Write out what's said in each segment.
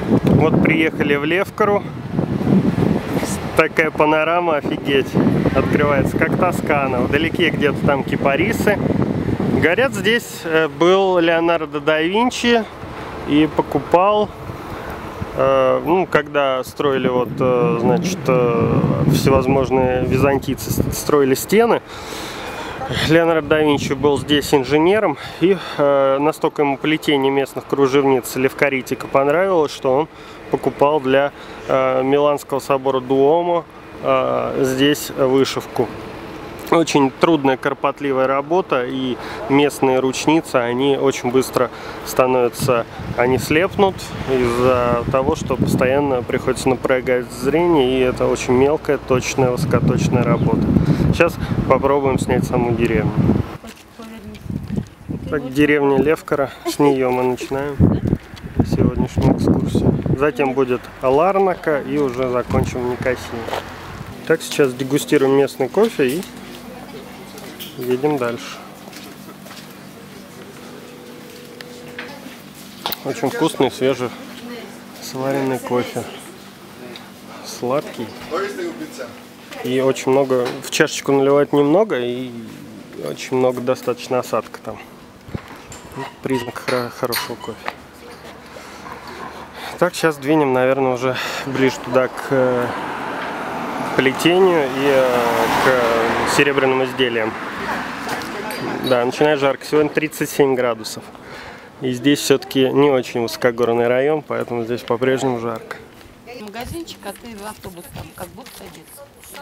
Вот приехали в Левкару. Такая панорама, офигеть. Открывается, как Тоскана. Вдалеке где-то там кипарисы. Говорят, здесь был Леонардо да Винчи и покупал, ну, когда строили вот, значит, всевозможные византийцы строили стены. Леонардо да Винчи был здесь инженером, и настолько ему плетение местных кружевниц левкаритика понравилось, что он покупал для Миланского собора Дуомо здесь вышивку. Очень трудная, кропотливая работа, и местные ручницы, они очень быстро становятся, они слепнут из-за того, что постоянно приходится напрягать зрение, и это очень мелкая, точная, высокоточная работа. Сейчас попробуем снять саму деревню. Так, деревня Левкара, с нее мы начинаем сегодняшнюю экскурсию. Затем будет Ларнака, и уже закончим в Никосии. Так, сейчас дегустируем местный кофе и едем дальше. Очень вкусный, свежий, сваренный кофе. Сладкий. И очень много, в чашечку наливать немного, и очень много достаточно осадка там. Признак хорошего кофе. Так, сейчас двинем, наверное, уже ближе туда к плетению и к серебряным изделиям. Да, начинает жарко. Сегодня 37 градусов. И здесь все-таки не очень высокогорный район, поэтому здесь по-прежнему жарко. Магазинчик, а ты в автобус там как будто садиться.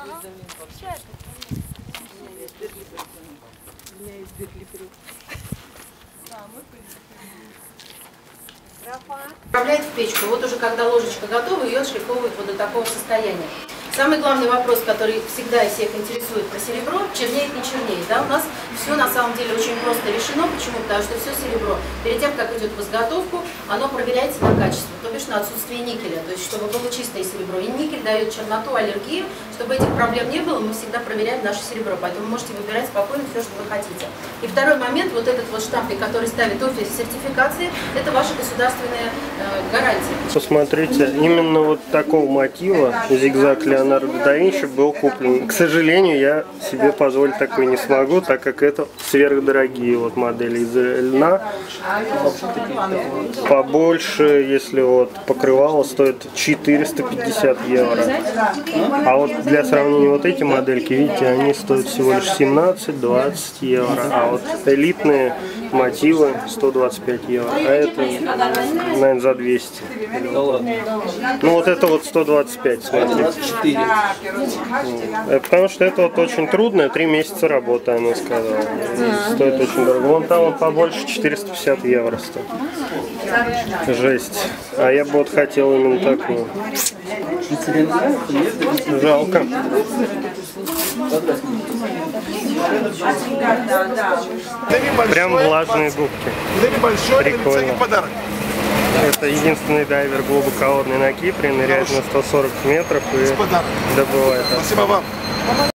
Отправляет в печку. Вот уже когда ложечка готова, ее шлифовывают вот до такого состояния. Самый главный вопрос, который всегда всех интересует про серебро, чернеет, не чернеет. Да? У нас все на самом деле очень просто решено. Почему? Потому что все серебро, перед тем, как идет в изготовку, оно проверяется на качество, то бишь на отсутствие никеля. То есть, чтобы было чистое серебро. И никель дает черноту, аллергию. Чтобы этих проблем не было, мы всегда проверяем наше серебро. Поэтому можете выбирать спокойно все, что вы хотите. И второй момент, вот этот вот штампик, который ставит офис сертификации, это ваша государственная гарантия. Посмотрите, именно вот такого мотива зигзаг Леонардо да Винчи был куплен. К сожалению, я себе позволить такой не смогу, так как это сверхдорогие вот модели из льна. Побольше, если вот покрывало, стоит 450 евро. А вот для сравнения вот эти модельки, видите, они стоят всего лишь 17-20 евро. А вот элитные мотивы 125 евро. А это, наверное, за 200. Ну вот это вот 125, смотрите. Потому что это вот очень трудно, 3 месяца работы, она сказала. Стоит очень дорого. Вон там вот побольше 450 евро стоит. Жесть. А я бы вот хотел именно такую. Жалко. Прям влажные губки. Прикольно. Это единственный дайвер глубоководный на Кипре, ныряет на 140 метров и добывает. Спасибо вам.